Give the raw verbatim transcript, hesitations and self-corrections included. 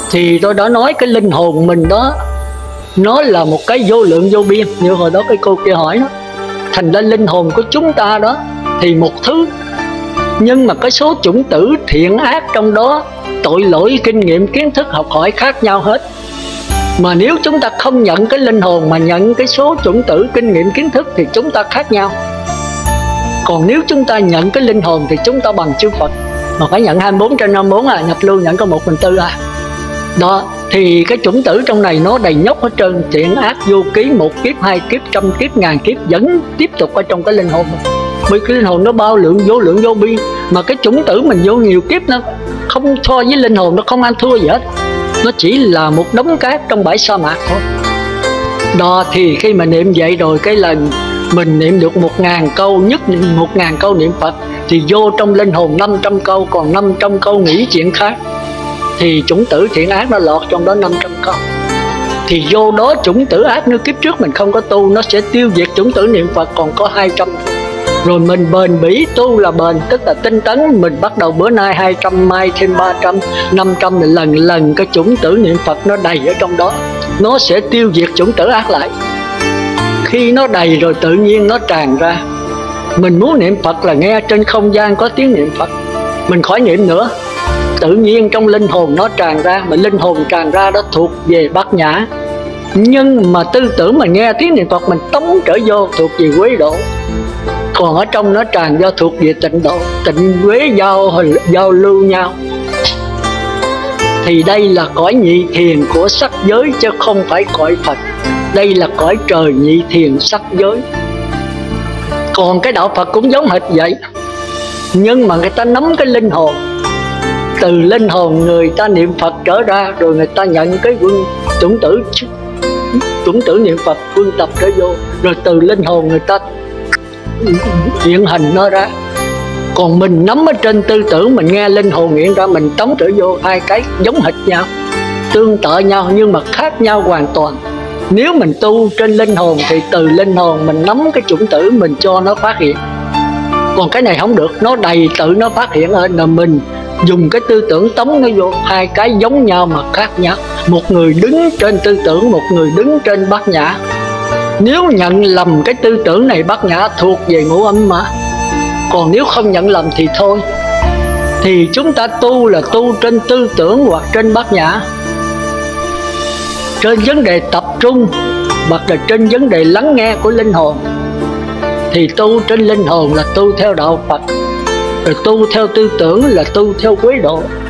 Thì tôi đã nói cái linh hồn mình đó, nó là một cái vô lượng vô biên, như hồi đó cái cô kia hỏi đó. Thành ra linh hồn của chúng ta đó thì một thứ, nhưng mà cái số chủng tử thiện ác trong đó, tội lỗi, kinh nghiệm, kiến thức, học hỏi khác nhau hết. Mà nếu chúng ta không nhận cái linh hồn mà nhận cái số chủng tử, kinh nghiệm, kiến thức thì chúng ta khác nhau. Còn nếu chúng ta nhận cái linh hồn thì chúng ta bằng chư Phật. Mà phải nhận hai mươi bốn trên năm mươi bốn à, nhập lưu nhận có một phần tư à. Đó, thì cái chủng tử trong này nó đầy nhóc hết trơn, thiện ác vô ký, một kiếp, hai kiếp, trăm kiếp, ngàn kiếp vẫn tiếp tục ở trong cái linh hồn này. Bởi cái linh hồn nó bao lượng, vô lượng, vô biên. Mà cái chủng tử mình vô nhiều kiếp nó không so với linh hồn, nó không ăn thua gì hết. Nó chỉ là một đống cát trong bãi sa mạc thôi. Đó, thì khi mà niệm vậy rồi, cái lần mình niệm được một ngàn câu, nhất một ngàn câu niệm Phật, thì vô trong linh hồn năm trăm câu, còn năm trăm câu nghĩ chuyện khác. Thì chủng tử thiện ác nó lọt trong đó năm trăm câu. Thì vô đó chủng tử ác nếu kiếp trước mình không có tu, nó sẽ tiêu diệt chủng tử niệm Phật còn có hai trăm. Rồi mình bền bỉ tu là bền, tức là tinh tấn. Mình bắt đầu bữa nay hai trăm, mai thêm ba trăm, năm trăm, lần lần cái chủng tử niệm Phật nó đầy ở trong đó, nó sẽ tiêu diệt chủng tử ác lại. Khi nó đầy rồi tự nhiên nó tràn ra. Mình muốn niệm Phật là nghe trên không gian có tiếng niệm Phật, mình khỏi niệm nữa, tự nhiên trong linh hồn nó tràn ra. Mà linh hồn tràn ra đó thuộc về Bát Nhã. Nhưng mà tư tưởng mình nghe tiếng niệm Phật mình tống trở vô thuộc về Quế Độ. Còn ở trong nó tràn do thuộc về Tịnh Độ, Tịnh Quế giao, giao lưu nhau. Thì đây là cõi nhị thiền của sắc giới chứ không phải cõi Phật. Đây là cõi trời nhị thiền sắc giới. Còn cái đạo Phật cũng giống hệt vậy. Nhưng mà người ta nắm cái linh hồn, từ linh hồn người ta niệm Phật trở ra, rồi người ta nhận cái quân chủng tử, chủng tử niệm Phật quân tập trở vô, rồi từ linh hồn người ta hiện hình nó ra. Còn mình nắm ở trên tư tưởng, mình nghe linh hồn hiện ra, mình tống trở vô. Hai cái giống hệt nhau, tương tự nhau nhưng mà khác nhau hoàn toàn. Nếu mình tu trên linh hồn thì từ linh hồn mình nắm cái chủng tử, mình cho nó phát hiện. Còn cái này không được, nó đầy tự nó phát hiện hơn, là mình dùng cái tư tưởng tống nó vô. Hai cái giống nhau mà khác nhau. Một người đứng trên tư tưởng, một người đứng trên Bát Nhã. Nếu nhận lầm cái tư tưởng này Bát Nhã thuộc về ngũ âm mà. Còn nếu không nhận lầm thì thôi. Thì chúng ta tu là tu trên tư tưởng hoặc trên Bát Nhã, trên vấn đề tập trung hoặc là trên vấn đề lắng nghe của linh hồn. Thì tu trên linh hồn là tu theo đạo Phật, rồi tu theo tư tưởng là tu theo Quế Độ.